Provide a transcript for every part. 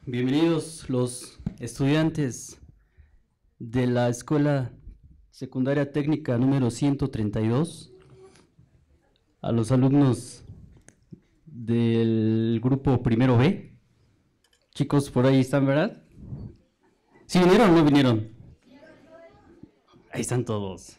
Bienvenidos los estudiantes de la Escuela Secundaria Técnica número 132, a los alumnos del grupo primero B. Chicos, por ahí están, ¿verdad? ¿Sí vinieron o no vinieron? Ahí están todos.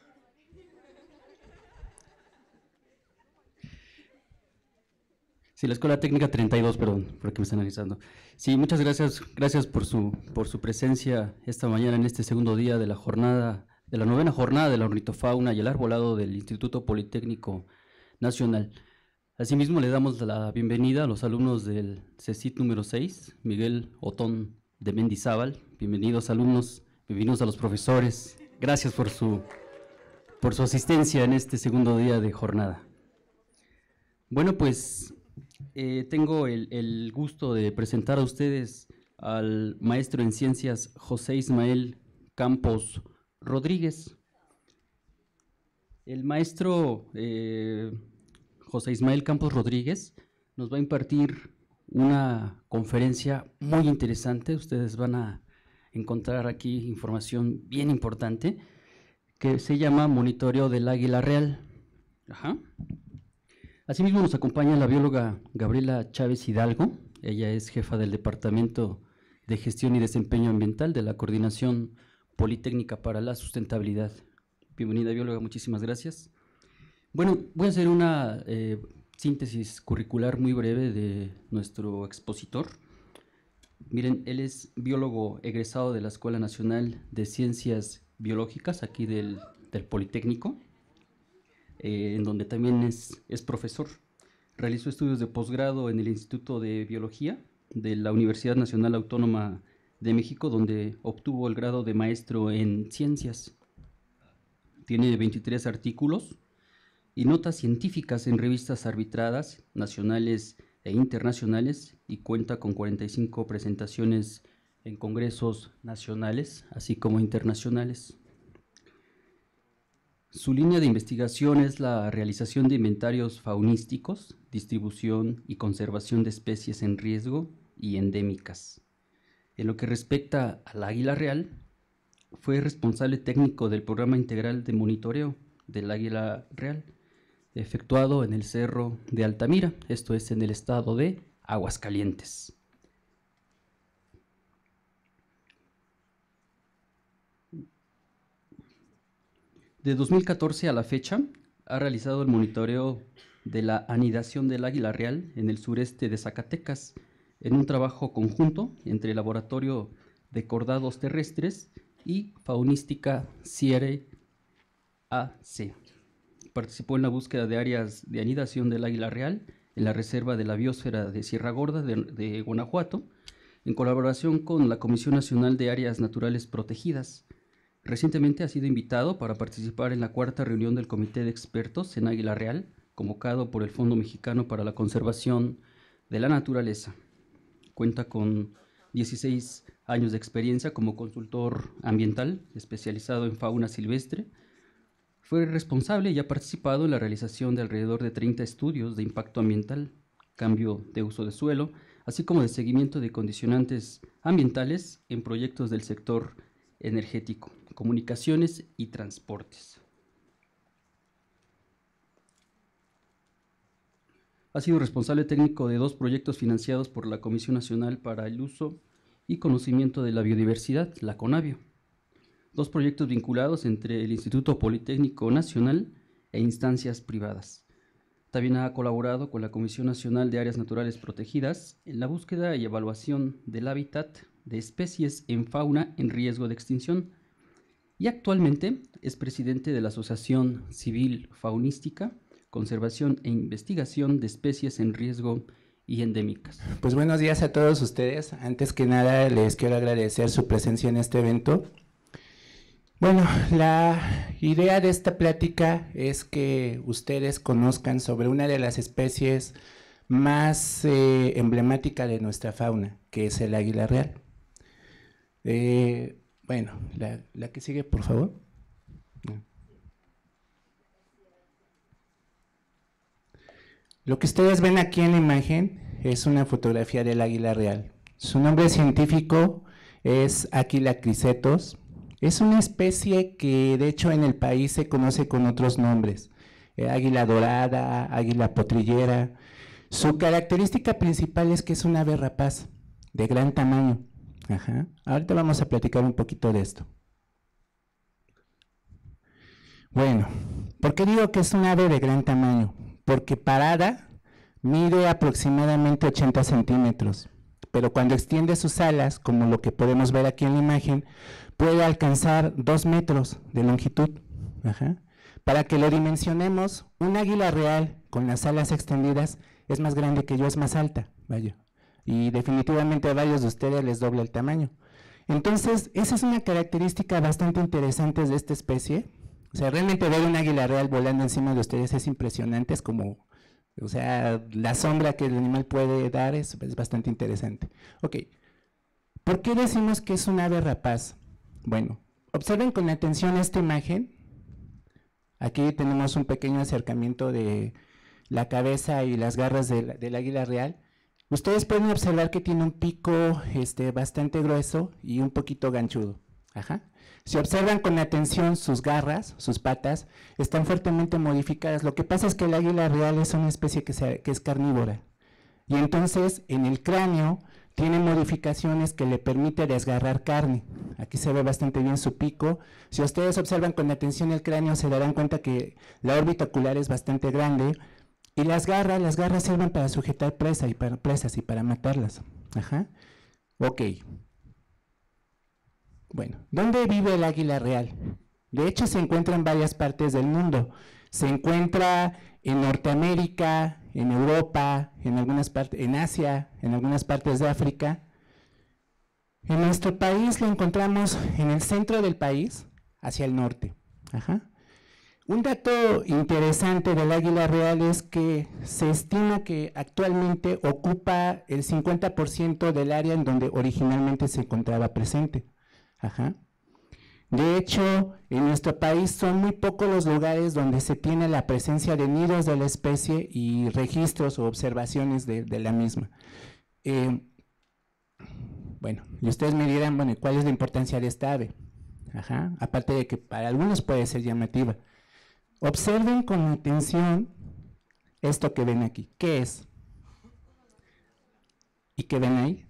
Sí, la Escuela Técnica 32, perdón, por aquí me están analizando. Sí, muchas gracias por su presencia esta mañana en este segundo día de la jornada, de la novena jornada de la ornitofauna y el arbolado del Instituto Politécnico Nacional. Asimismo, le damos la bienvenida a los alumnos del CECIT número 6, Miguel Otón de Mendizábal. Bienvenidos, alumnos, bienvenidos a los profesores. Gracias por su asistencia en este segundo día de jornada. Bueno, pues tengo el gusto de presentar a ustedes al maestro en ciencias José Ismael Campos Rodríguez. El maestro José Ismael Campos Rodríguez nos va a impartir una conferencia muy interesante. Ustedes van a encontrar aquí información bien importante que se llama Monitoreo del Águila Real. Asimismo nos acompaña la bióloga Gabriela Chávez Hidalgo. Ella es jefa del Departamento de Gestión y Desempeño Ambiental de la Coordinación Politécnica para la Sustentabilidad. Bienvenida, bióloga, muchísimas gracias. Bueno, voy a hacer una síntesis curricular muy breve de nuestro expositor. Miren, él es biólogo egresado de la Escuela Nacional de Ciencias Biológicas, aquí del Politécnico, en donde también es profesor. Realizó estudios de posgrado en el Instituto de Biología de la Universidad Nacional Autónoma de México, donde obtuvo el grado de maestro en ciencias. Tiene 23 artículos y notas científicas en revistas arbitradas, nacionales e internacionales, y cuenta con 45 presentaciones en congresos nacionales, así como internacionales. Su línea de investigación es la realización de inventarios faunísticos, distribución y conservación de especies en riesgo y endémicas. En lo que respecta al águila real, fue responsable técnico del programa integral de monitoreo del águila real, efectuado en el Cerro de Altamira, esto es en el estado de Aguascalientes. De 2014 a la fecha, ha realizado el monitoreo de la anidación del águila real en el sureste de Zacatecas, en un trabajo conjunto entre el Laboratorio de Cordados Terrestres y Faunística CIERE AC. Participó en la búsqueda de áreas de anidación del águila real en la Reserva de la Biosfera de Sierra Gorda de Guanajuato, en colaboración con la Comisión Nacional de Áreas Naturales Protegidas. Recientemente ha sido invitado para participar en la cuarta reunión del Comité de Expertos en Águila Real, convocado por el Fondo Mexicano para la Conservación de la Naturaleza. Cuenta con 16 años de experiencia como consultor ambiental especializado en fauna silvestre. Fue responsable y ha participado en la realización de alrededor de 30 estudios de impacto ambiental, cambio de uso de suelo, así como de seguimiento de condicionantes ambientales en proyectos del sector energético, comunicaciones y transportes. Ha sido responsable técnico de 2 proyectos financiados por la Comisión Nacional para el Uso y Conocimiento de la Biodiversidad, la CONABIO. 2 proyectos vinculados entre el Instituto Politécnico Nacional e instancias privadas. También ha colaborado con la Comisión Nacional de Áreas Naturales Protegidas en la búsqueda y evaluación del hábitat de especies en fauna en riesgo de extinción, y actualmente es presidente de la Asociación Civil Faunística, Conservación e Investigación de Especies en Riesgo y Endémicas. Pues buenos días a todos ustedes. Antes que nada les quiero agradecer su presencia en este evento. Bueno, la idea de esta plática es que ustedes conozcan sobre una de las especies más emblemática de nuestra fauna, que es el águila real. Bueno, la que sigue, por favor. Lo que ustedes ven aquí en la imagen es una fotografía del águila real. Su nombre científico es Aquila cricetos. Es una especie que de hecho en el país se conoce con otros nombres. Águila dorada, águila potrillera. Su característica principal es que es un ave rapaz de gran tamaño. Ajá. Ahorita vamos a platicar un poquito de esto. Bueno, ¿por qué digo que es un ave de gran tamaño? Porque parada mide aproximadamente 80 centímetros, pero cuando extiende sus alas, como lo que podemos ver aquí en la imagen, puede alcanzar 2 metros de longitud. Ajá. Para que lo dimensionemos, un águila real con las alas extendidas es más grande que yo, es más alta, vaya. Y definitivamente a varios de ustedes les dobla el tamaño. Entonces, esa es una característica bastante interesante de esta especie. O sea, realmente ver un águila real volando encima de ustedes es impresionante, es como, o sea, la sombra que el animal puede dar es bastante interesante. Ok, ¿por qué decimos que es un ave rapaz? Bueno, observen con atención esta imagen. Aquí tenemos un pequeño acercamiento de la cabeza y las garras del águila real. Ustedes pueden observar que tiene un pico bastante grueso y un poquito ganchudo. Ajá. Si observan con atención sus garras, sus patas, están fuertemente modificadas. Lo que pasa es que el águila real es una especie que es carnívora. Y entonces en el cráneo tiene modificaciones que le permiten desgarrar carne. Aquí se ve bastante bien su pico. Si ustedes observan con atención el cráneo, se darán cuenta que la órbita ocular es bastante grande. Y las garras sirven para sujetar presas y para matarlas. Ajá. Ok. Bueno, ¿dónde vive el águila real? De hecho, se encuentra en varias partes del mundo. Se encuentra en Norteamérica, en Europa, en algunas partes, en Asia, en algunas partes de África. En nuestro país lo encontramos en el centro del país, hacia el norte. Ajá. Un dato interesante del águila real es que se estima que actualmente ocupa el 50% del área en donde originalmente se encontraba presente. Ajá. De hecho, en nuestro país son muy pocos los lugares donde se tiene la presencia de nidos de la especie y registros o observaciones de la misma. Bueno, y ustedes me dirán, bueno, ¿cuál es la importancia de esta ave? Ajá. Aparte de que para algunos puede ser llamativa. Observen con atención esto que ven aquí. ¿Qué es? ¿Y qué ven ahí?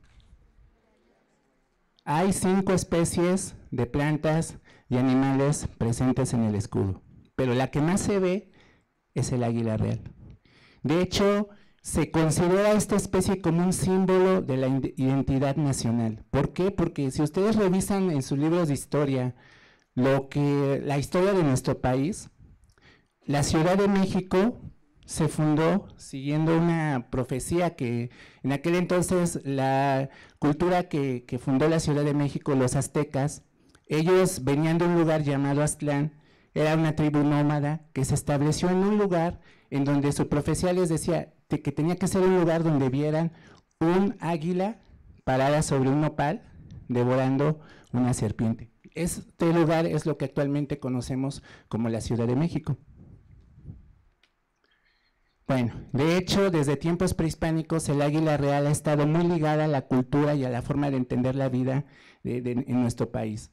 Hay 5 especies de plantas y animales presentes en el escudo, pero la que más se ve es el águila real. De hecho, se considera esta especie como un símbolo de la identidad nacional. ¿Por qué? Porque si ustedes revisan en sus libros de historia la historia de nuestro país, la Ciudad de México se fundó siguiendo una profecía que en aquel entonces la cultura que fundó la Ciudad de México, los aztecas, ellos venían de un lugar llamado Aztlán, era una tribu nómada que se estableció en un lugar en donde su profecía les decía que tenía que ser un lugar donde vieran un águila parada sobre un nopal devorando una serpiente. Este lugar es lo que actualmente conocemos como la Ciudad de México. Bueno, de hecho, desde tiempos prehispánicos el águila real ha estado muy ligada a la cultura y a la forma de entender la vida en nuestro país.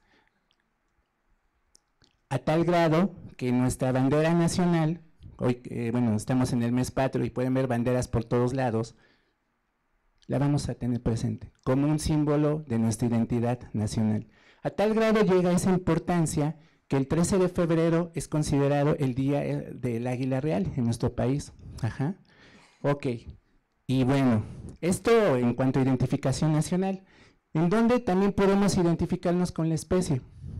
A tal grado que nuestra bandera nacional, hoy bueno, estamos en el mes patrio y pueden ver banderas por todos lados, la vamos a tener presente como un símbolo de nuestra identidad nacional. A tal grado llega esa importancia que el 13 de febrero es considerado el Día del Águila Real en nuestro país. Ajá. Ok. Y bueno, esto en cuanto a identificación nacional, ¿en dónde también podemos identificarnos con la especie?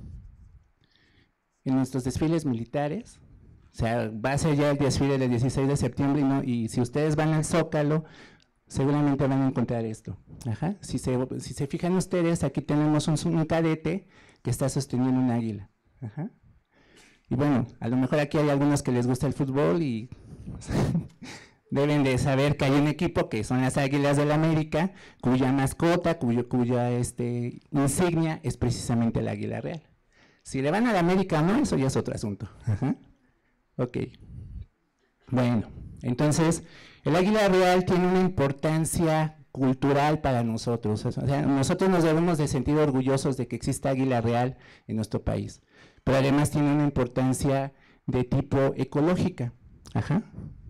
En nuestros desfiles militares. O sea, va a ser ya el desfile del 16 de septiembre y si ustedes van al Zócalo, seguramente van a encontrar esto. Ajá. Si se fijan ustedes, aquí tenemos un cadete que está sosteniendo un águila. Ajá. Y bueno, a lo mejor aquí hay algunos que les gusta el fútbol y deben de saber que hay un equipo que son las Águilas del América, cuya mascota, cuya insignia es precisamente el águila real. Si le van a la América o no, eso ya es otro asunto. Ajá. Ok. Bueno, entonces, el águila real tiene una importancia cultural para nosotros. O sea, nosotros nos debemos de sentir orgullosos de que exista águila real en nuestro país, pero además tiene una importancia de tipo ecológica. Ajá.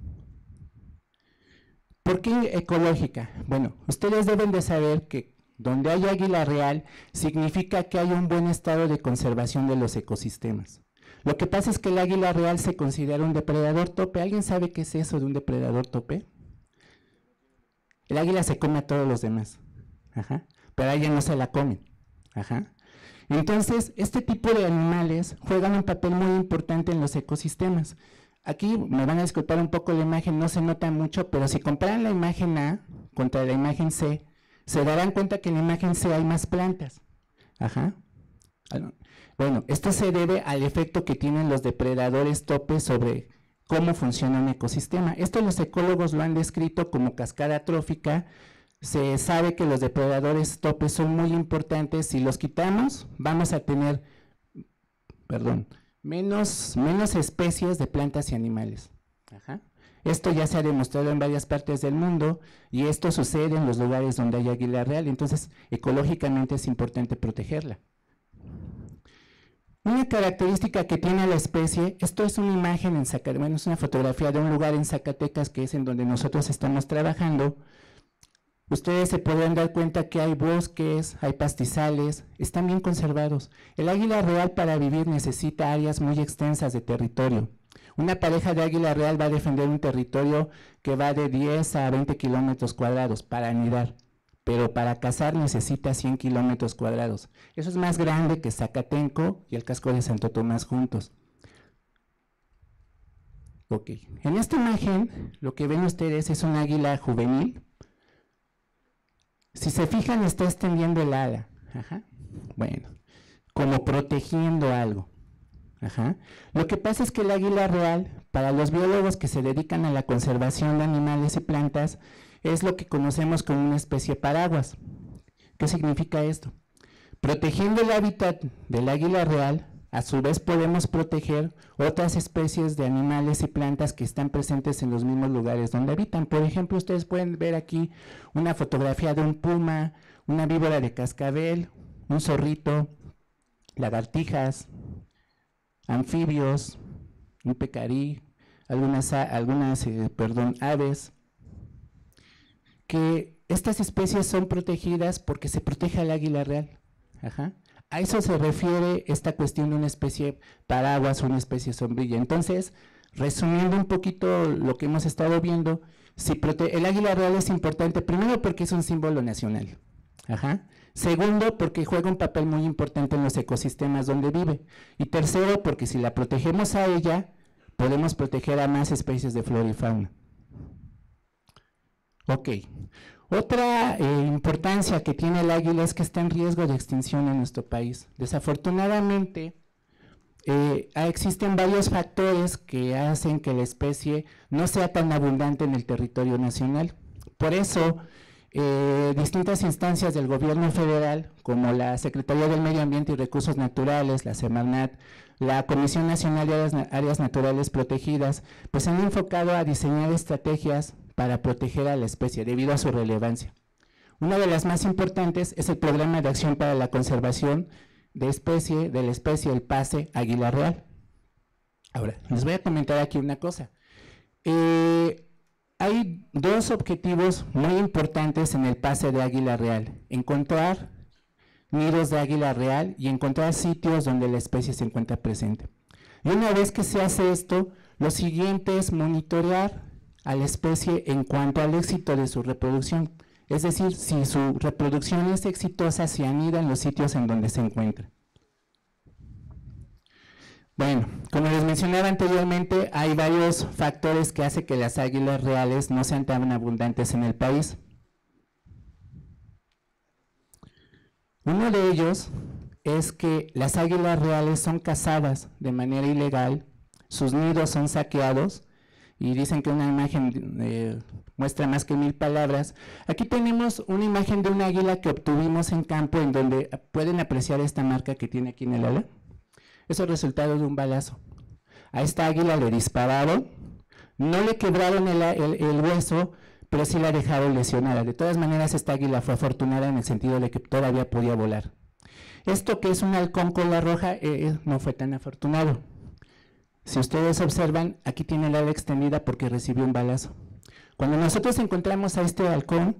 ¿Por qué ecológica? Bueno, ustedes deben de saber que donde hay águila real significa que hay un buen estado de conservación de los ecosistemas. Lo que pasa es que el águila real se considera un depredador tope. ¿Alguien sabe qué es eso de un depredador tope? El águila se come a todos los demás, ajá, pero a ella no se la comen. Ajá. Entonces, este tipo de animales juegan un papel muy importante en los ecosistemas. Aquí me van a disculpar un poco la imagen, no se nota mucho, pero si comparan la imagen A contra la imagen C, se darán cuenta que en la imagen C hay más plantas. Ajá. Bueno, esto se debe al efecto que tienen los depredadores topes sobre cómo funciona un ecosistema. Esto los ecólogos lo han descrito como cascada trófica. Se sabe que los depredadores topes son muy importantes. Si los quitamos, vamos a tener, menos especies de plantas y animales. Ajá. Esto ya se ha demostrado en varias partes del mundo y esto sucede en los lugares donde hay águila real, entonces ecológicamente es importante protegerla. Una característica que tiene la especie, esto es una imagen en Zacatecas, bueno, es una fotografía de un lugar en Zacatecas que es en donde nosotros estamos trabajando. Ustedes se podrán dar cuenta que hay bosques, hay pastizales, están bien conservados. El águila real para vivir necesita áreas muy extensas de territorio. Una pareja de águila real va a defender un territorio que va de 10 a 20 kilómetros cuadrados para anidar, pero para cazar necesita 100 kilómetros cuadrados. Eso es más grande que Zacatenco y el casco de Santo Tomás juntos. Ok, en esta imagen lo que ven ustedes es un águila juvenil. Si se fijan, está extendiendo el ala. Ajá. Bueno, como protegiendo algo. Ajá. Lo que pasa es que el águila real, para los biólogos que se dedican a la conservación de animales y plantas, es lo que conocemos como una especie paraguas. ¿Qué significa esto? Protegiendo el hábitat del águila real, a su vez podemos proteger otras especies de animales y plantas que están presentes en los mismos lugares donde habitan. Por ejemplo, ustedes pueden ver aquí una fotografía de un puma, una víbora de cascabel, un zorrito, lagartijas, anfibios, un pecarí, algunas aves, que estas especies son protegidas porque se protege al águila real. Ajá. A eso se refiere esta cuestión de una especie paraguas o una especie sombrilla. Entonces, resumiendo un poquito lo que hemos estado viendo, el águila real es importante, primero porque es un símbolo nacional. Ajá. Segundo, porque juega un papel muy importante en los ecosistemas donde vive. Y tercero, porque si la protegemos a ella, podemos proteger a más especies de flora y fauna. Ok. Otra importancia que tiene el águila es que está en riesgo de extinción en nuestro país. Desafortunadamente, existen varios factores que hacen que la especie no sea tan abundante en el territorio nacional. Por eso, distintas instancias del gobierno federal, como la Secretaría del Medio Ambiente y Recursos Naturales, la Semarnat, la Comisión Nacional de Áreas Naturales Protegidas, pues han enfocado a diseñar estrategias para proteger a la especie debido a su relevancia. Una de las más importantes es el Programa de Acción para la Conservación de la especie, el PASE Águila Real. Ahora, les voy a comentar aquí una cosa. Hay dos objetivos muy importantes en el PASE de Águila Real: encontrar nidos de águila real y encontrar sitios donde la especie se encuentra presente. Y una vez que se hace esto, lo siguiente es monitorear a la especie en cuanto al éxito de su reproducción. Es decir, si su reproducción es exitosa, se anida en los sitios en donde se encuentra. Bueno, como les mencionaba anteriormente, hay varios factores que hacen que las águilas reales no sean tan abundantes en el país. Uno de ellos es que las águilas reales son cazadas de manera ilegal, sus nidos son saqueados, y dicen que una imagen muestra más que 1000 palabras. Aquí tenemos una imagen de un águila que obtuvimos en campo, en donde pueden apreciar esta marca que tiene aquí en el ala. Es el resultado de un balazo. A esta águila le dispararon, no le quebraron el hueso, pero sí la ha dejado lesionada. De todas maneras, esta águila fue afortunada en el sentido de que todavía podía volar. Esto que es un halcón cola roja no fue tan afortunado. Si ustedes observan, aquí tiene el ala extendida porque recibió un balazo. Cuando nosotros encontramos a este halcón,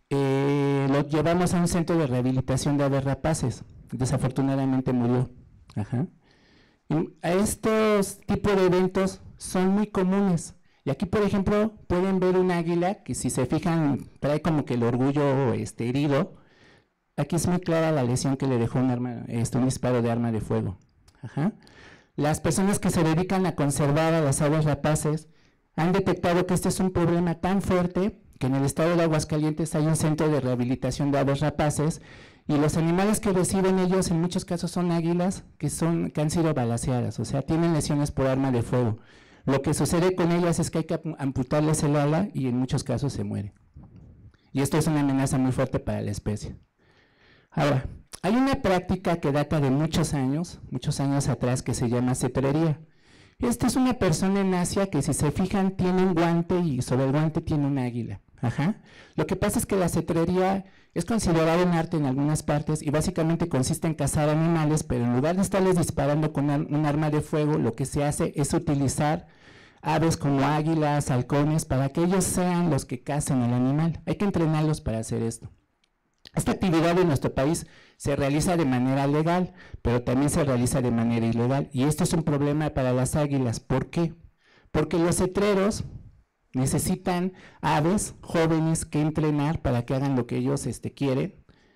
lo llevamos a un centro de rehabilitación de aves rapaces. Desafortunadamente murió. Ajá. A estos tipos de eventos son muy comunes. Y aquí, por ejemplo, pueden ver un águila que, si se fijan, trae como que el orgullo herido. Aquí es muy clara la lesión que le dejó un disparo de arma de fuego. Ajá. Las personas que se dedican a conservar a las aves rapaces han detectado que este es un problema tan fuerte que en el estado de Aguascalientes hay un centro de rehabilitación de aves rapaces, y los animales que reciben ellos en muchos casos son águilas que han sido balaceadas, o sea, tienen lesiones por arma de fuego. Lo que sucede con ellas es que hay que amputarles el ala y en muchos casos se muere. Y esto es una amenaza muy fuerte para la especie. Ahora, hay una práctica que data de muchos años atrás, que se llama cetrería. Esta es una persona en Asia que, si se fijan, tiene un guante y sobre el guante tiene un águila. Ajá. Lo que pasa es que la cetrería es considerada un arte en algunas partes y básicamente consiste en cazar animales, pero en lugar de estarles disparando con un arma de fuego, lo que se hace es utilizar aves como águilas, halcones, para que ellos sean los que cacen al animal. Hay que entrenarlos para hacer esto. Esta actividad en nuestro país se realiza de manera legal, pero también se realiza de manera ilegal, y esto es un problema para las águilas. ¿Por qué? Porque los cetreros necesitan aves jóvenes que entrenar para que hagan lo que ellos quieren,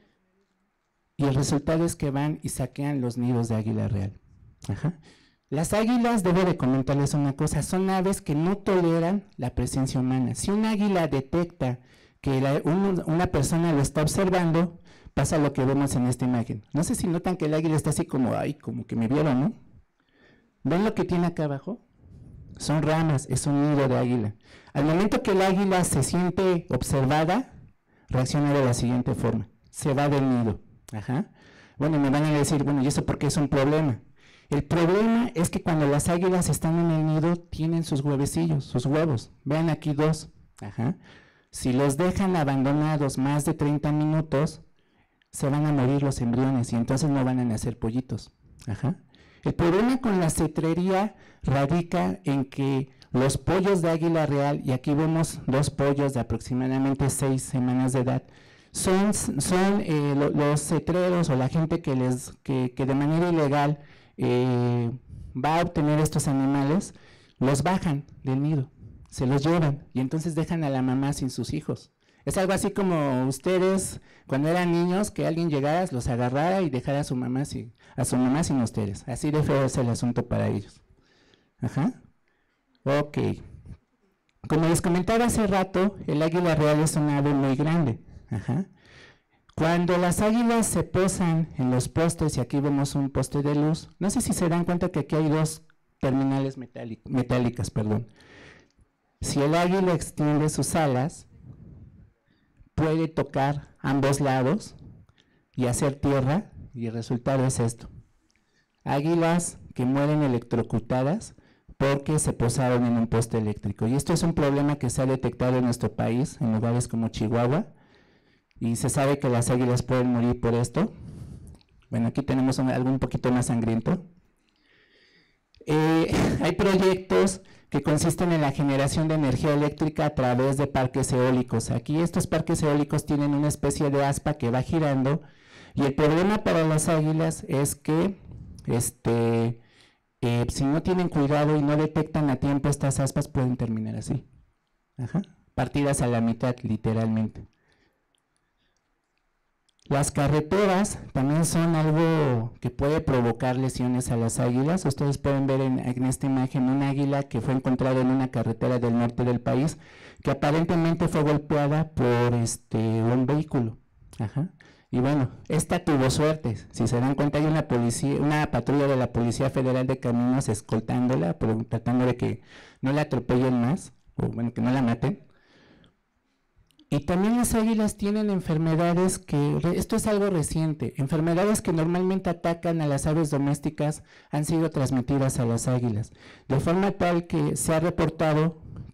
y el resultado es que van y saquean los nidos de águila real. Ajá. Las águilas, debo de comentarles una cosa, son aves que no toleran la presencia humana. Si un águila detecta que una persona lo está observando, pasa lo que vemos en esta imagen. No sé si notan que el águila está así como, ay, como que me vieron, ¿no? ¿Ven lo que tiene acá abajo? Son ramas, es un nido de águila. Al momento que el águila se siente observada, reacciona de la siguiente forma: se va del nido. Ajá. Bueno, me van a decir, bueno, ¿y eso por qué es un problema? El problema es que cuando las águilas están en el nido, tienen sus huevecillos, sus huevos. Vean aquí dos. Ajá. Si los dejan abandonados más de 30 minutos, se van a morir los embriones y entonces no van a nacer pollitos. Ajá. El problema con la cetrería radica en que los pollos de águila real, y aquí vemos dos pollos de aproximadamente 6 semanas de edad, son los cetreros o la gente que de manera ilegal va a obtener estos animales, los bajan del nido, se los llevan y entonces dejan a la mamá sin sus hijos. Es algo así como ustedes cuando eran niños, que alguien llegara, los agarrara y dejara a su mamá sin ustedes. Así de feo es el asunto para ellos. Ajá. Ok. Como les comentaba hace rato, el águila real es un ave muy grande. Ajá. Cuando las águilas se posan en los postes, y aquí vemos un poste de luz, no sé si se dan cuenta que aquí hay dos terminales metálicas, perdón. Si el águila extiende sus alas, puede tocar ambos lados y hacer tierra, y el resultado es esto: águilas que mueren electrocutadas porque se posaron en un poste eléctrico. Y esto es un problema que se ha detectado en nuestro país, en lugares como Chihuahua, y se sabe que las águilas pueden morir por esto. Bueno, aquí tenemos algo un poquito más sangriento. Hay proyectos que consisten en la generación de energía eléctrica a través de parques eólicos. Aquí estos parques eólicos tienen una especie de aspa que va girando, y el problema para las águilas es que si no tienen cuidado y no detectan a tiempo, estas aspas pueden terminar así. Ajá. Partidas a la mitad, literalmente. Las carreteras también son algo que puede provocar lesiones a las águilas. Ustedes pueden ver en esta imagen un águila que fue encontrada en una carretera del norte del país, que aparentemente fue golpeada por un vehículo. Ajá. Y bueno, esta tuvo suerte. Si se dan cuenta, hay una patrulla de la Policía Federal de Caminos escoltándola, tratando de que no la atropellen más, o bueno, que no la maten. Y también las águilas tienen enfermedades esto es algo reciente, enfermedades que normalmente atacan a las aves domésticas han sido transmitidas a las águilas, de forma tal que se ha reportado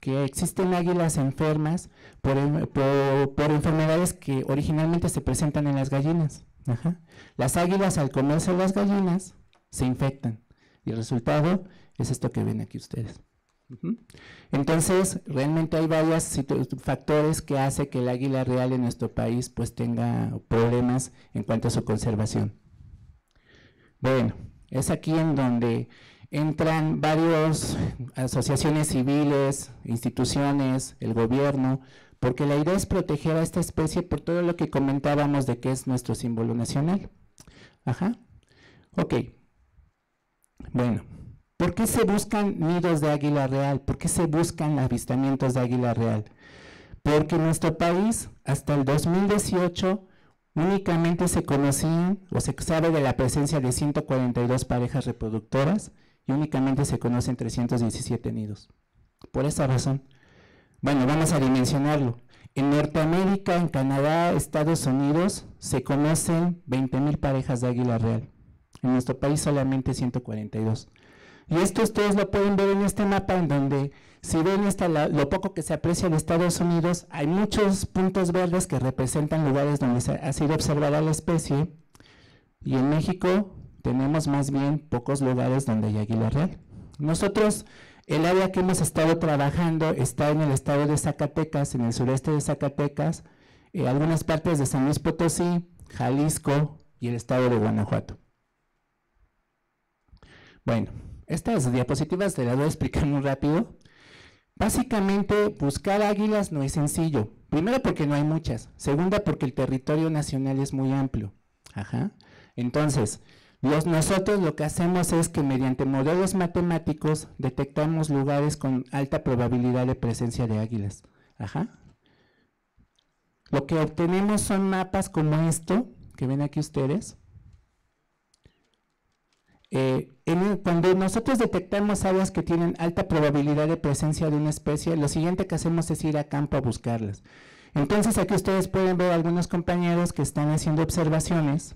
que existen águilas enfermas por enfermedades que originalmente se presentan en las gallinas. Ajá. Las águilas, al comerse las gallinas, se infectan. Y el resultado es esto que ven aquí ustedes. Entonces, realmente hay varios factores que hacen que el águila real en nuestro país pues tenga problemas en cuanto a su conservación. Bueno, es aquí en donde entran varias asociaciones civiles, instituciones, el gobierno, porque la idea es proteger a esta especie por todo lo que comentábamos de que es nuestro símbolo nacional. Ajá. Ok. Bueno, ¿por qué se buscan nidos de águila real? ¿Por qué se buscan avistamientos de águila real? Porque en nuestro país, hasta el 2018, únicamente se conocían o se sabe de la presencia de 142 parejas reproductoras y únicamente se conocen 317 nidos. Por esa razón, bueno, vamos a dimensionarlo. En Norteamérica, en Canadá, Estados Unidos, se conocen 20,000 parejas de águila real. En nuestro país solamente 142. Y esto ustedes lo pueden ver en este mapa, en donde si ven lo poco que se aprecia en Estados Unidos, hay muchos puntos verdes que representan lugares donde ha sido observada la especie, y en México tenemos más bien pocos lugares donde hay águila real. Nosotros, el área que hemos estado trabajando está en el estado de Zacatecas, en el sureste de Zacatecas, algunas partes de San Luis Potosí, Jalisco y el estado de Guanajuato. Bueno, estas diapositivas te las voy a explicar muy rápido. Básicamente, buscar águilas no es sencillo. Primero, porque no hay muchas. Segunda, porque el territorio nacional es muy amplio. Ajá. Entonces, nosotros lo que hacemos es que mediante modelos matemáticos detectamos lugares con alta probabilidad de presencia de águilas. Ajá. Lo que obtenemos son mapas como esto, que ven aquí ustedes. Cuando nosotros detectamos áreas que tienen alta probabilidad de presencia de una especie, lo siguiente que hacemos es ir a campo a buscarlas. Entonces aquí ustedes pueden ver algunos compañeros que están haciendo observaciones,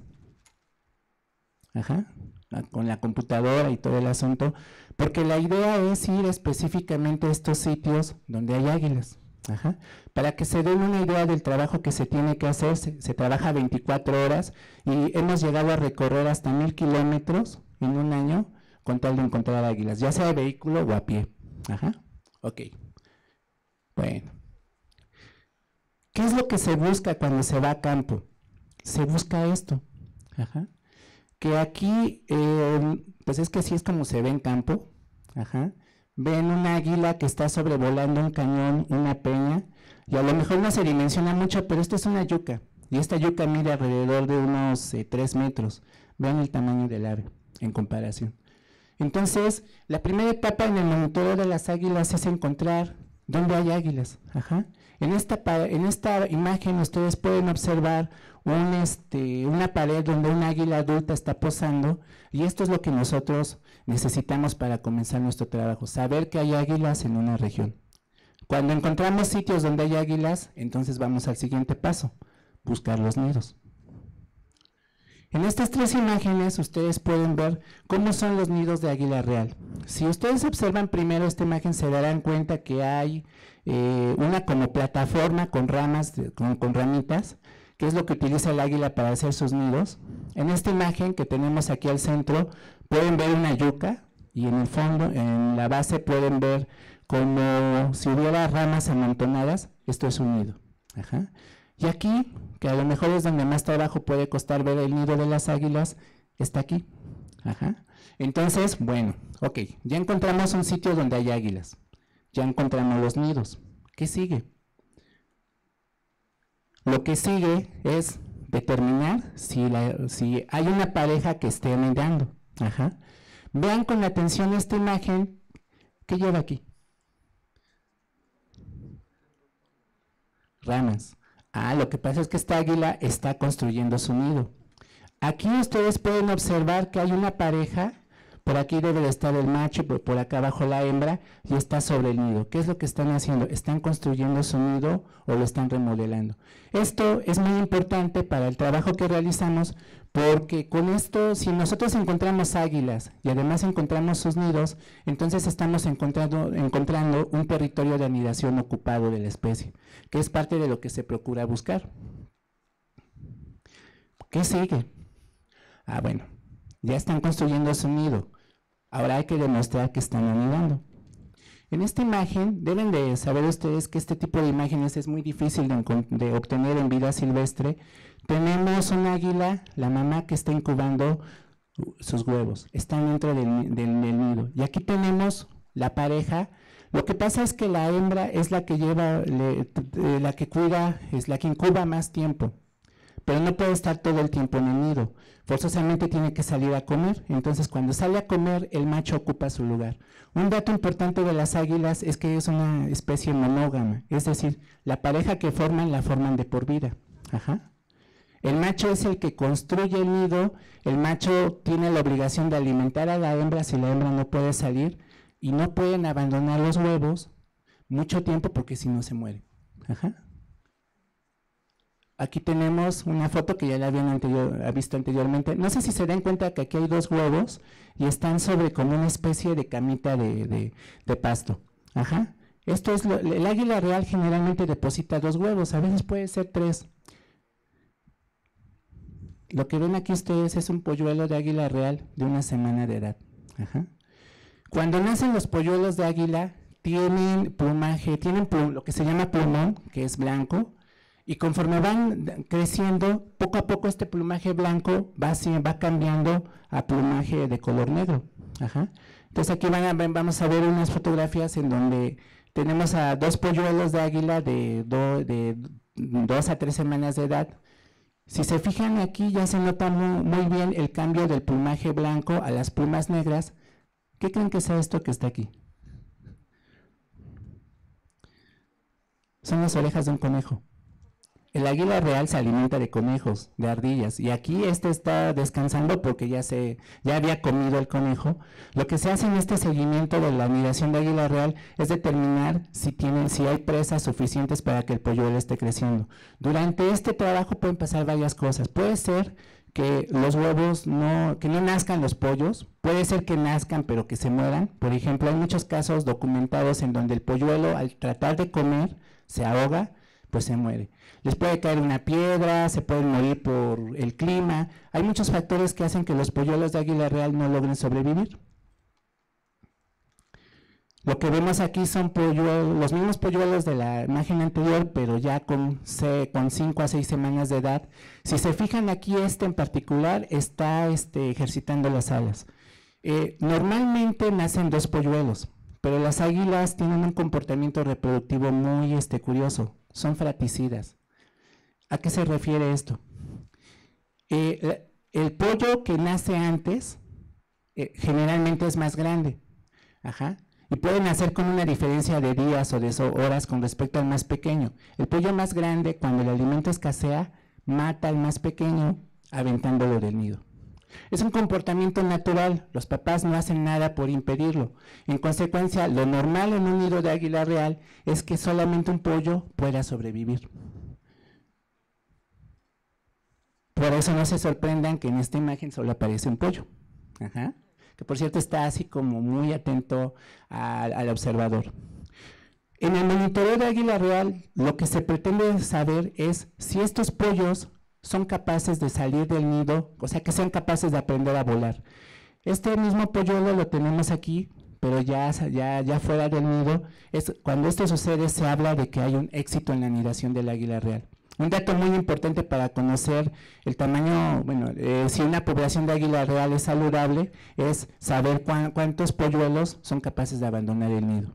ajá, con la computadora y todo el asunto, porque la idea es ir específicamente a estos sitios donde hay águilas. Ajá. Para que se den una idea del trabajo que se tiene que hacer, se trabaja 24 horas y hemos llegado a recorrer hasta 1000 kilómetros en un año con tal de encontrar águilas, ya sea de vehículo o a pie. Ajá. Ok. Bueno. ¿Qué es lo que se busca cuando se va a campo? Se busca esto. Ajá. Que aquí, pues es que así es como se ve en campo. Ajá. Ven un águila que está sobrevolando un cañón, una peña, y a lo mejor no se dimensiona mucho, pero esto es una yuca, y esta yuca mide alrededor de unos 3 metros. Vean el tamaño del ave en comparación. Entonces, la primera etapa en el monitoreo de las águilas es encontrar dónde hay águilas. Ajá. En esta imagen ustedes pueden observar una pared donde un águila adulta está posando, y esto es lo que nosotros necesitamos para comenzar nuestro trabajo, saber que hay águilas en una región. Cuando encontramos sitios donde hay águilas, entonces vamos al siguiente paso, buscar los nidos. En estas 3 imágenes ustedes pueden ver cómo son los nidos de águila real. Si ustedes observan primero esta imagen, se darán cuenta que hay una como plataforma con ramas, con ramitas, que es lo que utiliza el águila para hacer sus nidos. En esta imagen que tenemos aquí al centro, pueden ver una yuca, y en el fondo, en la base, pueden ver como si hubiera ramas amontonadas. Esto es un nido. Ajá. Y aquí, que a lo mejor es donde más trabajo puede costar ver el nido de las águilas, está aquí. Ajá. Entonces, bueno, ok, ya encontramos un sitio donde hay águilas, ya encontramos los nidos. ¿Qué sigue? Lo que sigue es determinar si hay una pareja que esté anidando. Ajá. Vean con atención esta imagen. ¿Qué lleva aquí? Ramas. Lo que pasa es que esta águila está construyendo su nido. Aquí ustedes pueden observar que hay una pareja Por aquí debe de estar el macho y por acá abajo la hembra y está sobre el nido. ¿Qué es lo que están haciendo? Están construyendo su nido o lo están remodelando. Esto es muy importante para el trabajo que realizamos porque con esto, si nosotros encontramos águilas y además encontramos sus nidos, entonces estamos encontrando un territorio de anidación ocupado de la especie, que es parte de lo que se procura buscar. ¿Qué sigue? Bueno, ya están construyendo su nido. Ahora hay que demostrar que están anidando. En esta imagen deben de saber ustedes que este tipo de imágenes es muy difícil de obtener en vida silvestre. Tenemos un águila, la mamá que está incubando sus huevos, están dentro del nido. Y aquí tenemos la pareja. Lo que pasa es que la hembra es la que la que cuida, es la que incuba más tiempo, pero no puede estar todo el tiempo en el nido. Forzosamente tiene que salir a comer. Entonces, cuando sale a comer, el macho ocupa su lugar. Un dato importante de las águilas es que es una especie monógama, es decir, la pareja que forman la forman de por vida. El macho es el que construye el nido. El macho tiene la obligación de alimentar a la hembra si la hembra no puede salir, y no pueden abandonar los huevos mucho tiempo porque si no se muere. Aquí tenemos una foto que ya la habían visto anteriormente. No sé si se dan cuenta que aquí hay dos huevos y están sobre como una especie de camita de pasto. Esto es el águila real generalmente deposita 2 huevos, a veces puede ser 3. Lo que ven aquí ustedes es un polluelo de águila real de 1 semana de edad. Cuando nacen los polluelos de águila tienen plumaje, lo que se llama plumón, que es blanco. Y conforme van creciendo, poco a poco este plumaje blanco va cambiando a plumaje de color negro. Entonces aquí vamos a ver unas fotografías en donde tenemos a 2 polluelos de águila de 2 a 3 semanas de edad. Si se fijan aquí ya se nota muy bien el cambio del plumaje blanco a las plumas negras. ¿Qué creen que sea esto que está aquí? Son las orejas de un conejo. El águila real se alimenta de conejos, de ardillas, y aquí está descansando porque ya había comido el conejo. Lo que se hace en este seguimiento de la anidación de águila real es determinar si hay presas suficientes para que el polluelo esté creciendo. Durante este trabajo pueden pasar varias cosas. Puede ser que los huevos que no nazcan los pollos, puede ser que nazcan pero que se mueran. Por ejemplo, hay muchos casos documentados en donde el polluelo al tratar de comer se ahoga, pues se muere. Les puede caer una piedra, se pueden morir por el clima. Hay muchos factores que hacen que los polluelos de águila real no logren sobrevivir. Lo que vemos aquí son los mismos polluelos de la imagen anterior, pero ya con 5 a 6 semanas de edad. Si se fijan aquí, en particular está ejercitando las alas. Normalmente nacen 2 polluelos, pero las águilas tienen un comportamiento reproductivo muy curioso. Son fraticidas. ¿A qué se refiere esto? El pollo que nace antes generalmente es más grande. Y puede nacer con una diferencia de días o de horas con respecto al más pequeño. El pollo más grande, cuando el alimento escasea, mata al más pequeño aventándolo del nido. Es un comportamiento natural, los papás no hacen nada por impedirlo. En consecuencia, lo normal en un nido de águila real es que solamente un pollo pueda sobrevivir. Por eso no se sorprendan que en esta imagen solo aparece un pollo. Que por cierto está así como muy atento al observador. En el monitoreo de águila real, lo que se pretende saber es si estos pollos son capaces de salir del nido, o sea, que sean capaces de aprender a volar. Este mismo polluelo lo tenemos aquí, pero ya fuera del nido. Cuando esto sucede, se habla de que hay un éxito en la anidación del águila real. Un dato muy importante para conocer el tamaño, si una población de águila real es saludable, es saber cuántos polluelos son capaces de abandonar el nido.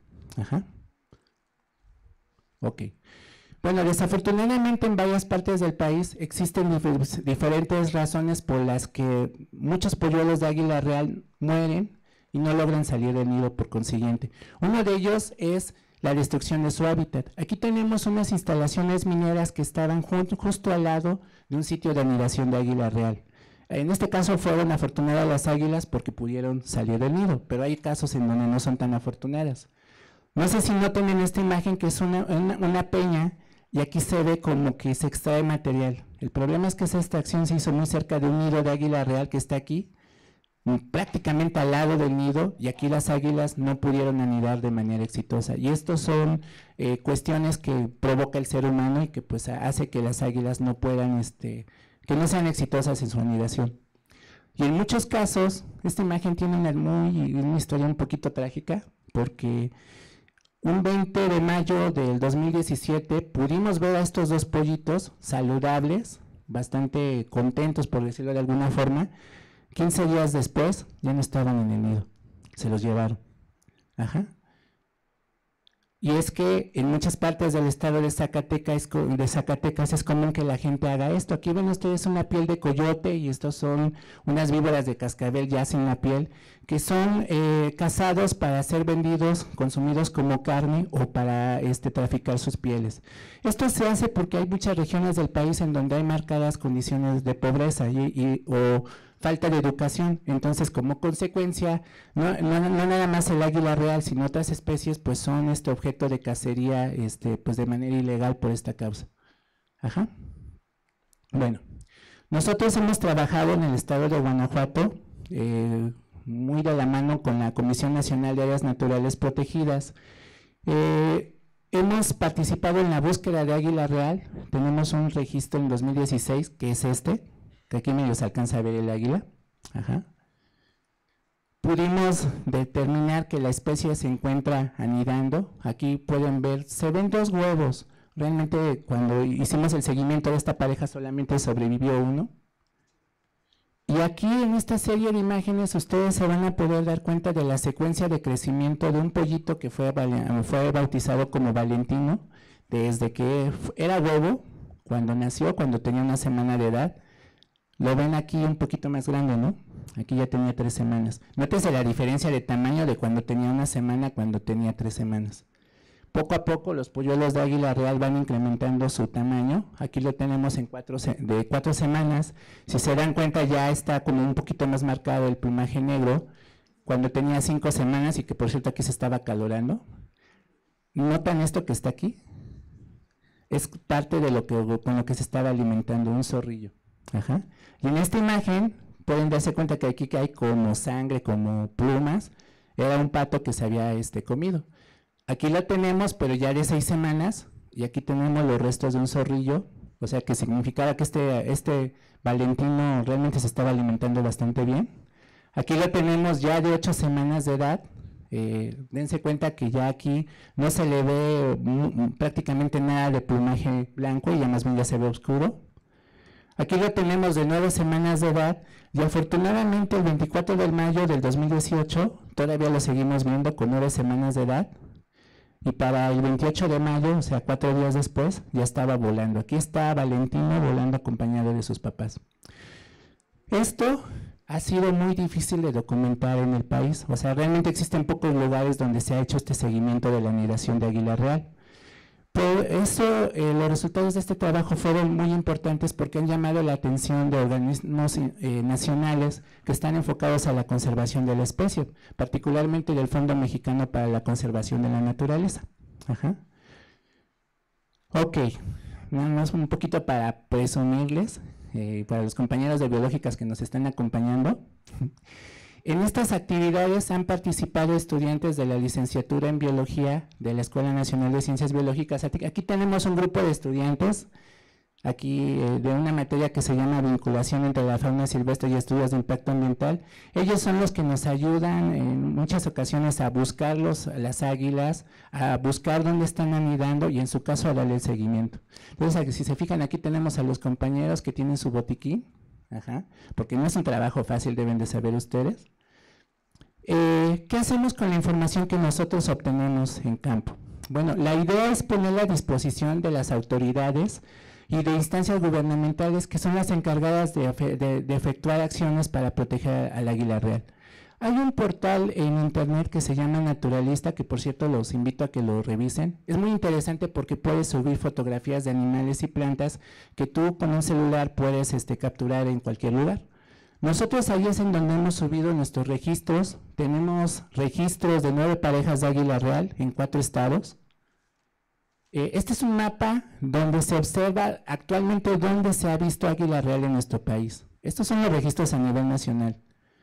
Ok. Bueno, desafortunadamente en varias partes del país existen diferentes razones por las que muchos polluelos de águila real mueren y no logran salir del nido por consiguiente. Uno de ellos es la destrucción de su hábitat. Aquí tenemos unas instalaciones mineras que estaban justo al lado de un sitio de anidación de águila real. En este caso fueron afortunadas las águilas porque pudieron salir del nido, pero hay casos en donde no son tan afortunadas. No sé si notan en esta imagen que es una peña y aquí se ve como que se extrae material. El problema es que esa extracción se hizo muy cerca de un nido de águila real que está aquí, prácticamente al lado del nido, y aquí las águilas no pudieron anidar de manera exitosa. Y estos son cuestiones que provoca el ser humano y que pues hace que las águilas no puedan, que no sean exitosas en su anidación. Y en muchos casos, esta imagen tiene una historia un poquito trágica, porque un 20 de mayo del 2017 pudimos ver a estos dos pollitos saludables, bastante contentos por decirlo de alguna forma. 15 días después ya no estaban en el nido, se los llevaron. Ajá. Y es que en muchas partes del estado de Zacatecas es común que la gente haga esto. Aquí ven ustedes una piel de coyote y estos son unas víboras de cascabel ya sin la piel, que son cazados para ser vendidos, consumidos como carne o para traficar sus pieles. Esto se hace porque hay muchas regiones del país en donde hay marcadas condiciones de pobreza o falta de educación. Entonces, como consecuencia, no nada más el águila real, sino otras especies, pues son objeto de cacería, pues de manera ilegal por esta causa. Ajá. Bueno, nosotros hemos trabajado en el estado de Guanajuato, muy de la mano con la Comisión Nacional de Áreas Naturales Protegidas. Hemos participado en la búsqueda de águila real. Tenemos un registro en 2016, que es que aquí medio se alcanza a ver el águila. Ajá. Pudimos determinar que la especie se encuentra anidando. Aquí pueden ver, se ven dos huevos. Realmente cuando hicimos el seguimiento de esta pareja solamente sobrevivió uno. Y aquí en esta serie de imágenes ustedes se van a poder dar cuenta de la secuencia de crecimiento de un pollito que fue bautizado como Valentino, desde que era huevo, cuando nació, cuando tenía una semana de edad. Lo ven aquí un poquito más grande, ¿no? Aquí ya tenía 3 semanas. Nótese la diferencia de tamaño de cuando tenía una semana a cuando tenía 3 semanas. Poco a poco los polluelos de águila real van incrementando su tamaño. Aquí lo tenemos de 4 semanas. Si se dan cuenta ya está como un poquito más marcado el plumaje negro. Cuando tenía 5 semanas y que por cierto aquí se estaba acalorando. ¿Notan esto que está aquí? Es parte de con lo que se estaba alimentando, un zorrillo. Ajá. Y en esta imagen pueden darse cuenta que aquí hay como sangre, como plumas. Era un pato que se había comido. Aquí lo tenemos, pero ya de 6 semanas, y aquí tenemos los restos de un zorrillo, o sea que significaba que este Valentino realmente se estaba alimentando bastante bien. Aquí lo tenemos ya de 8 semanas de edad. Dense cuenta que ya aquí no se le ve prácticamente nada de plumaje blanco y ya más bien ya se ve oscuro. Aquí lo tenemos de 9 semanas de edad y afortunadamente el 24 de mayo del 2018 todavía lo seguimos viendo con 9 semanas de edad y para el 28 de mayo, o sea 4 días después, ya estaba volando. Aquí está Valentino volando acompañado de sus papás. Esto ha sido muy difícil de documentar en el país, o sea realmente existen pocos lugares donde se ha hecho este seguimiento de la anidación de águila real. Por eso los resultados de este trabajo fueron muy importantes porque han llamado la atención de organismos nacionales que están enfocados a la conservación de la especie, particularmente del Fondo Mexicano para la Conservación de la Naturaleza. Ajá. Ok, nada más un poquito para presumirles, para los compañeros de biológicas que nos están acompañando. En estas actividades han participado estudiantes de la licenciatura en Biología de la Escuela Nacional de Ciencias Biológicas. Aquí tenemos un grupo de estudiantes, aquí de una materia que se llama Vinculación entre la fauna silvestre y estudios de impacto ambiental. Ellos son los que nos ayudan en muchas ocasiones a buscar las águilas, a buscar dónde están anidando y en su caso a darle el seguimiento. Entonces, si se fijan, aquí tenemos a los compañeros que tienen su botiquín. Ajá, porque no es un trabajo fácil, deben de saber ustedes. ¿Qué hacemos con la información que nosotros obtenemos en campo? Bueno, la idea es ponerla a disposición de las autoridades y de instancias gubernamentales que son las encargadas de efectuar acciones para proteger al águila real. Hay un portal en internet que se llama Naturalista, que por cierto los invito a que lo revisen. Es muy interesante porque puedes subir fotografías de animales y plantas que tú con un celular puedes capturar en cualquier lugar. Nosotros ahí es en donde hemos subido nuestros registros. Tenemos registros de 9 parejas de águila real en 4 estados. Este es un mapa donde se observa actualmente dónde se ha visto águila real en nuestro país. Estos son los registros a nivel nacional.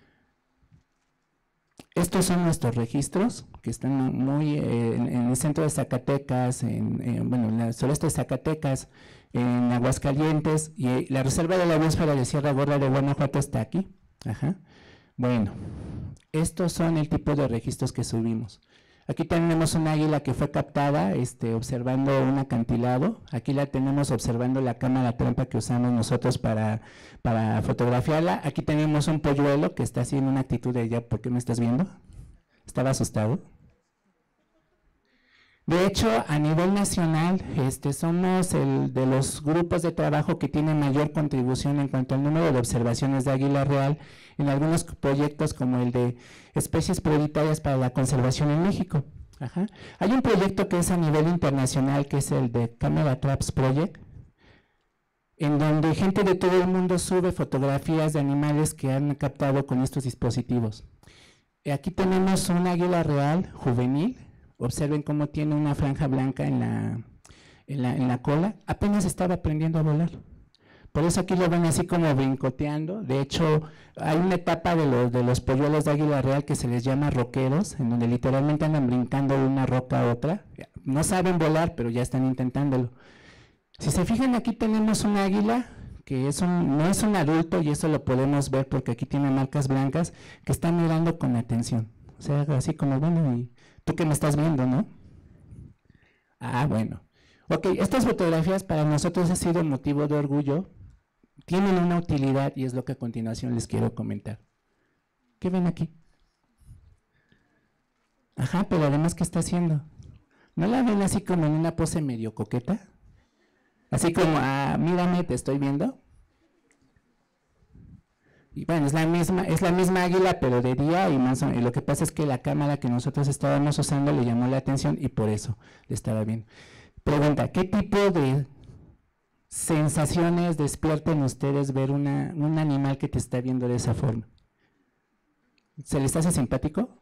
Estos son nuestros registros, que están muy en el centro de Zacatecas, bueno, en el sureste de Zacatecas, en Aguascalientes, y la reserva de la biosfera de Sierra Gorda de Guanajuato está aquí. Ajá. Bueno, estos son el tipo de registros que subimos. Aquí tenemos un águila que fue captada observando un acantilado. Aquí la tenemos observando la cámara trampa que usamos nosotros para fotografiarla. Aquí tenemos un polluelo que está haciendo una actitud de ya, ¿por qué me estás viendo? ¿Estaba asustado? De hecho, a nivel nacional, somos el de los grupos de trabajo que tiene mayor contribución en cuanto al número de observaciones de águila real en algunos proyectos como el de especies prioritarias para la conservación en México. Ajá. Hay un proyecto que es a nivel internacional, que es el de Camera Traps Project, en donde gente de todo el mundo sube fotografías de animales que han captado con estos dispositivos. Aquí tenemos un águila real juvenil. Observen cómo tiene una franja blanca en la cola. Apenas estaba aprendiendo a volar. Por eso aquí lo ven así como brincoteando. De hecho, hay una etapa de los polluelos de águila real que se les llama roqueros, en donde literalmente andan brincando de una roca a otra. No saben volar, pero ya están intentándolo. Si se fijan, aquí tenemos un águila que no es un adulto, y eso lo podemos ver porque aquí tiene marcas blancas, que está mirando con atención. O sea, así como, bueno, y tú que me estás viendo, ¿no? Ah, bueno. Ok, estas fotografías para nosotros ha sido motivo de orgullo. Tienen una utilidad y es lo que a continuación les quiero comentar. ¿Qué ven aquí? Ajá, pero además, ¿qué está haciendo? ¿No la ven así como en una pose medio coqueta? Así como, mírame, te estoy viendo. Y bueno, es la misma águila, pero de día, y lo que pasa es que la cámara que nosotros estábamos usando le llamó la atención y por eso le estaba viendo. Pregunta, ¿qué tipo de sensaciones despiertan ustedes ver un animal que te está viendo de esa forma? ¿Se les hace simpático?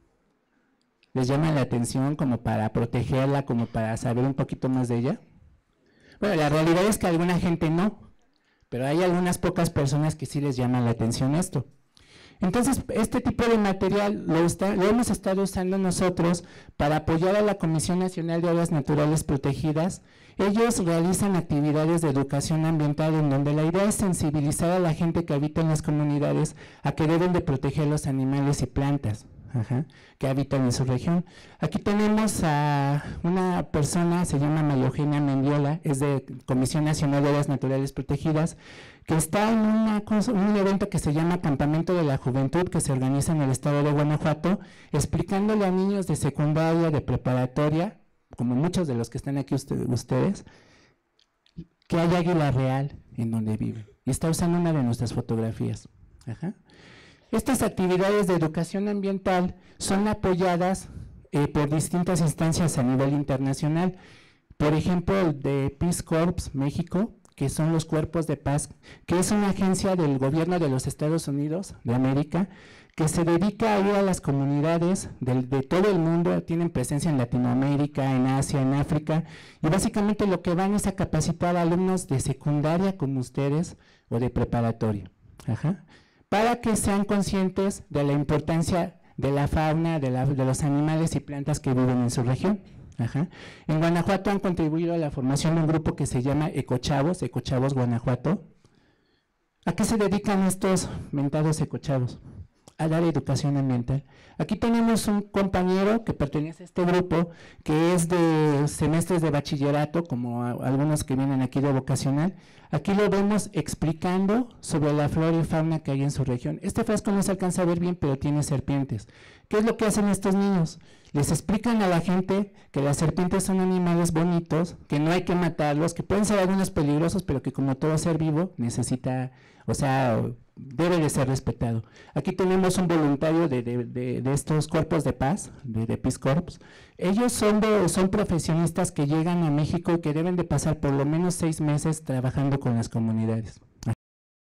¿Les llama la atención como para protegerla, como para saber un poquito más de ella? Bueno, la realidad es que a alguna gente no, pero hay algunas pocas personas que sí les llama la atención esto. Entonces, este tipo de material lo hemos estado usando nosotros para apoyar a la Comisión Nacional de Áreas Naturales Protegidas. Ellos realizan actividades de educación ambiental en donde la idea es sensibilizar a la gente que habita en las comunidades a que deben de proteger los animales y plantas. Que habitan en su región. Aquí tenemos a una persona, se llama María Eugenia Mendiola, es de Comisión Nacional de Áreas Naturales Protegidas, que está en un evento que se llama Campamento de la Juventud, que se organiza en el estado de Guanajuato, explicándole a niños de secundaria, de preparatoria, como muchos de los que están aquí ustedes, que hay águila real en donde vive. Y está usando una de nuestras fotografías. Estas actividades de educación ambiental son apoyadas por distintas instancias a nivel internacional. Por ejemplo, el de Peace Corps México, que son los cuerpos de paz, que es una agencia del gobierno de los Estados Unidos de América, que se dedica a ir a las comunidades de todo el mundo, tienen presencia en Latinoamérica, en Asia, en África, y básicamente lo que van es a capacitar a alumnos de secundaria como ustedes o de preparatoria. Para que sean conscientes de la importancia de la fauna, de los animales y plantas que viven en su región. En Guanajuato han contribuido a la formación de un grupo que se llama Ecochavos Guanajuato. ¿A qué se dedican estos mentados ecochavos? A dar educación ambiental. Aquí tenemos un compañero que pertenece a este grupo, que es de semestres de bachillerato, como algunos que vienen aquí de vocacional. Aquí lo vemos explicando sobre la flora y fauna que hay en su región. Este frasco no se alcanza a ver bien, pero tiene serpientes. ¿Qué es lo que hacen estos niños? Les explican a la gente que las serpientes son animales bonitos, que no hay que matarlos, que pueden ser algunos peligrosos, pero que como todo ser vivo necesita, debe de ser respetado. Aquí tenemos un voluntario de estos cuerpos de paz, de Peace Corps. Ellos son profesionistas que llegan a México y que deben de pasar por lo menos 6 meses trabajando con las comunidades.